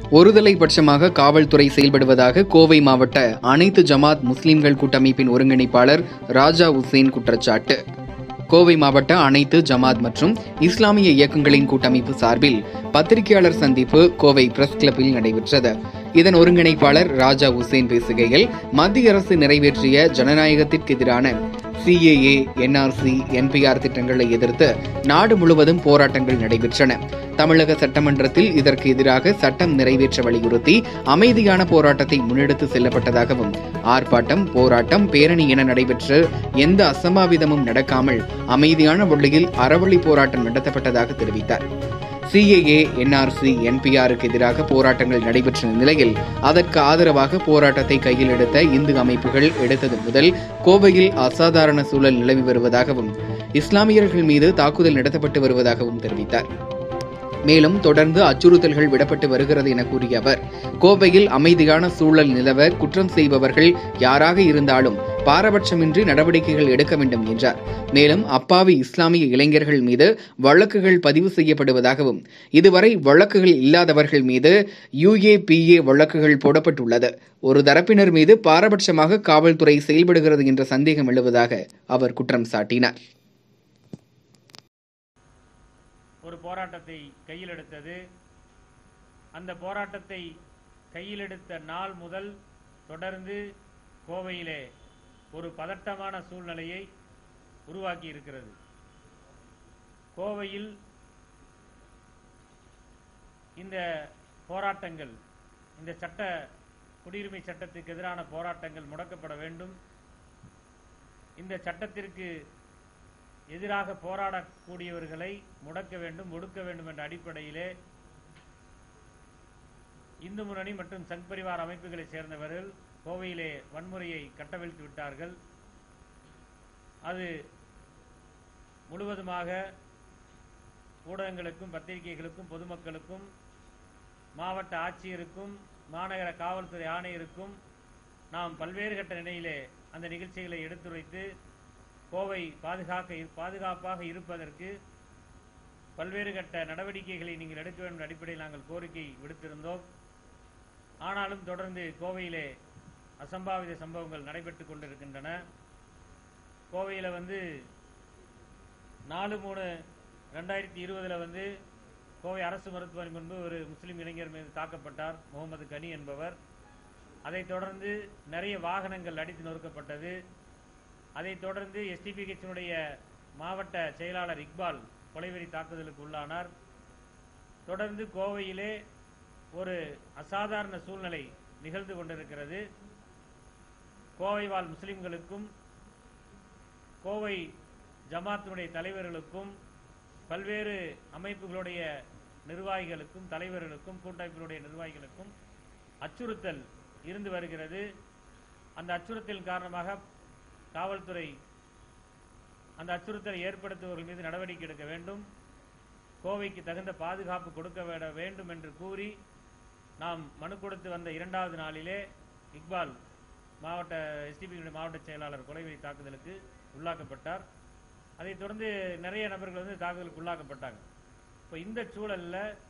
ஒருதலை பட்சமாக காவல்துறை செயல்படுவதாக கோவை மாவட்ட அனைத்து ஜமாத் முஸ்லிம்கள் கூட்டமைப்பின் ஒருங்கிணைப்பாளர் ராஜா ஹுசைன் குற்றச்சாட்டு. கோவை மாவட்ட அனைத்து ஜமாத் மற்றும் இஸ்லாமிய இயக்கங்களின் கூட்டமைப்பு சார்பில் பத்திரிகையாளர் சந்திப்பு கோவை பிரஸ் கிளப்பில் நடைபெற்றது. இதன் ஒருங்கிணைப்பாளர் ராஜா ஹுசைன் பேசுகையில், மத்திய அரசு நிறைவேற்றிய ஜனநாயகத்திற்கு எதிரான CAA, NRC, NPR திட்டங்களை எதிர்த்து நாடு முழுவதும் போராட்டங்கள் நடைபெற்றன. தமிழக சட்டமன்றத்தில் இதற்கு எதிராக சட்டம் நிறைவேற்ற வலியுறுத்தி அமைதியான போராட்டத்தை முன்னெடுத்து செல்லப்பட்டதாகவும், ஆர்ப்பாட்டம், போராட்டம், பேரணி என நடைபெற்ற எந்த அசம்பாவிதமும் நடக்காமல் அமைதியான வழியில் அறவழி போராட்டம் நடத்தப்பட்டதாக தெரிவித்தார். CAA, NRC, NPRக்கு எதிராக போராட்டங்கள் நடைபெற்ற நிலையில் அதற்கு ஆதரவாக போராட்டத்தை கையில் எடுத்த இந்து அமைப்புகள் எடுத்தது முதல் கோவையில் அசாதாரண சூழல் நிலவி வருவதாகவும், இஸ்லாமியர்கள் மீது தாக்குதல் நடத்தப்பட்டு வருவதாகவும் தெரிவித்தார். மேலும் தொடர்ந்து அச்சுறுத்தல்கள் விடப்பட்டு வருகிறது என கூறிய அவர், கோவையில் அமைதியான சூழல் நிலவ குற்றம் செய்பவர்கள் யாராக இருந்தாலும் பாரபட்சமின்றி நடவடிக்கைகள் எடுக்க வேண்டும் என்றார். மேலும் அப்பாவி இஸ்லாமிய இளைஞர்கள் மீது வழக்குகள் பதிவு செய்யப்படுவதாகவும், இதுவரை வழக்குகள் இல்லாதவர்கள் மீது UAPA வழக்குகள் போடப்பட்டுள்ளது. ஒரு தரப்பினர் மீது பாரபட்சமாக காவல்துறை செயல்படுகிறது என்ற சந்தேகம் எழுவதாக அவர் குற்றம் சாட்டினார். ஒரு போராட்டத்தை கையில் எடுத்தது. அந்த போராட்டத்தை கையில் எடுத்த நாள் முதல் தொடர்ந்து கோவையிலே ஒரு பதட்டமான சூழ்நிலையை உருவாக்கி இருக்கிறது. கோவையில் இந்த போராட்டங்கள், இந்த குடியுரிமை சட்டத்துக்கு எதிரான போராட்டங்கள் முடக்கப்பட வேண்டும். இந்த சட்டத்திற்கு எதிராக போராடக்கூடியவர்களை முடக்க வேண்டும், ஒடுக்க வேண்டும் என்ற அடிப்படையிலே இந்து முன்னணி மற்றும் சங் பரிவார் அமைப்புகளை சேர்ந்தவர்கள் கோவையிலே வன்முறையை கட்டவிழ்த்து விட்டார்கள். அது முழுவதுமாக ஊடகங்களுக்கும், பத்திரிகைகளுக்கும், பொதுமக்களுக்கும், மாவட்ட ஆட்சியருக்கும், மாநகர காவல்துறை ஆணையருக்கும் நாம் பல்வேறு கட்ட நிலையிலே அந்த நிகழ்ச்சிகளை எடுத்துரைத்து கோவை பாதுகாப்பாக இருப்பதற்கு பல்வேறு கட்ட நடவடிக்கைகளை நீங்கள் எடுக்க வேண்டும் என்ற அடிப்படையில் நாங்கள் கோரிக்கை விடுத்திருந்தோம். ஆனாலும் தொடர்ந்து கோவையிலே அசம்பாவித சம்பவங்கள் நடைபெற்றுக் கொண்டிருக்கின்றன. கோவையில் 4/3/2020 கோவை அரசு மருத்துவமனை முன்பு ஒரு முஸ்லீம் இளைஞர் மீது தாக்கப்பட்டார், முகமது கனி என்பவர். அதைத் தொடர்ந்து நிறைய வாகனங்கள் அடித்து நொறுக்கப்பட்டது. அதைத் தொடர்ந்து STP கட்சியினுடைய மாவட்ட செயலாளர் இக்பால் கொலைவெறி தாக்குதலுக்கு உள்ளானார். தொடர்ந்து கோவையிலே ஒரு அசாதாரண சூழ்நிலை நிகழ்ந்து கொண்டிருக்கிறது. கோவை வாழ் முஸ்லிம்களுக்கும், கோவை ஜமாத்தினுடைய தலைவர்களுக்கும், பல்வேறு அமைப்புகளுடைய நிர்வாகிகளுக்கும், தலைவர்களுக்கும், கூட்டமைப்பினுடைய நிர்வாகிகளுக்கும் அச்சுறுத்தல் இருந்து வருகிறது. அந்த அச்சுறுத்தலின் காரணமாக காவல்துறை அந்த அச்சுறுத்தலை ஏற்படுத்துபவர்கள் மீது நடவடிக்கை எடுக்க வேண்டும், கோவைக்கு தகுந்த பாதுகாப்பு கொடுக்க வேண்டும் என்று கூறி நாம் மனு கொடுத்து வந்த 2வது நாளிலே இக்பால் மாவட்ட STP மாவட்ட செயலாளர் கொலைவெறி தாக்குதலுக்கு உள்ளாக்கப்பட்டார். அதைத் தொடர்ந்து நிறைய நபர்கள் தாக்குதலுக்கு உள்ளாக்கப்பட்டாங்க. இப்போ இந்த சூழலில்